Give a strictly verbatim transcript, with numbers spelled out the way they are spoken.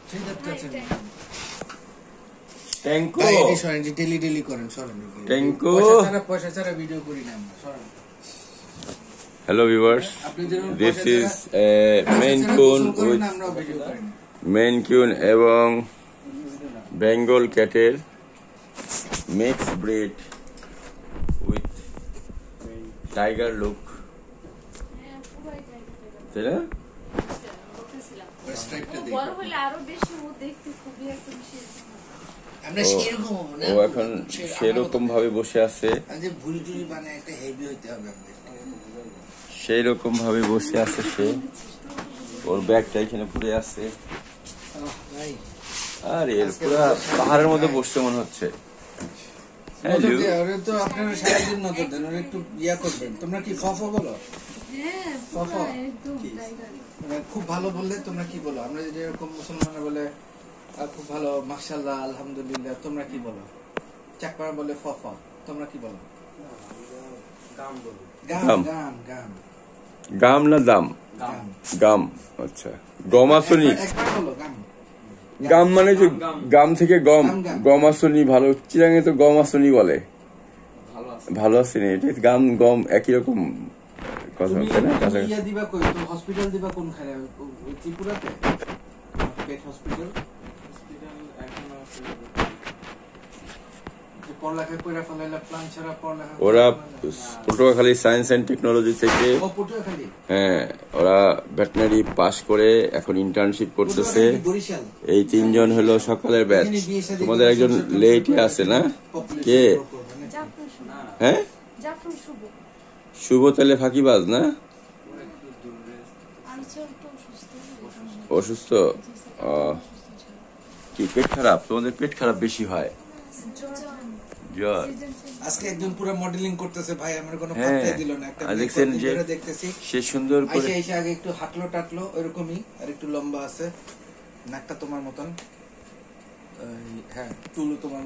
ট্যাঙ্কো daily daily করেন সরেন ট্যাঙ্কো পয়সা ছাড়া পয়সা ছাড়া ভিডিও করি না আমরা সরেন Hello viewers, this is a Maine Coon with Maine Coon এবং Bengal cattle mixed breed with tiger look. তাই না? আমরা সেরকম না ও এখন সেরকম ভাবে বসে আছে যে ভুল টুলি বানায় একটা হেভি হইতে হবে আমাদের সেই রকম ভাবে বসে আছে সে ওর ব্যাগটা এখানে পড়ে আছে আর এর পুরো পাহাড়ের মধ্যে বসতে মনে হচ্ছে তো আপনারা সারাদিন নজর দেন ওরা একটু ইয়া করবেন তোমরা কি ফফা বলো খুব ভালো বললে তোমরা কি বলো আমরা যেরকম মুসলমানরা বলে খুব ভালো মাশাআল্লাহ আলহামদুলিল্লাহ তোমরা কি বলো চাকমারা বলে ফফা তোমরা কি বলো গাম বলো গাম গাম গাম গাম না দাম গাম আচ্ছা গমাসনি গাম মানে যে গাম থেকে গম গমাসনি ভালো চিরাঙে তো গমাসনি বলে ভালো আছে না এটা গাম গম একই রকম কথা হচ্ছে না কাছাকাছি দিবা কই তো হসপিটাল দিবা কোনখানে ত্রিপুরাতে পেট হসপিটাল হসপিটাল এখন পড়ালেখা কইরা ফলাইলা প্ল্যান ছাড়া পড়ালেখা ওরা পটুয়াখালী সায়েন্স এন্ড টেকনোলজি থেকে ও পটুয়াখালী হ্যাঁ ওরা ভেটেরিনারি পাস করে এখন ইন্টার্নশিপ করতেছে এই তিনজন হলো সকালের ব্যাচ তোমাদের একজন লেটে আছে না কে হ্যাঁ শুভ তাহলে ফাঁকিবাজ না অসুস্থ কি পেট খারাপ তোমাদের পেট খারাপ বেশি হয় আজকে একজন পুরো মডেলিং করতেছে ভাই আমার কোনো পাত্তা দিল না একটা দেখছেন যে দেখতেছি সে সুন্দর করে এসে আগে একটু হাঁটলো টাটলো এরকমই আর একটু লম্বা আছে নাকটা তোমার মতন হ্যাঁ চুলও তোমার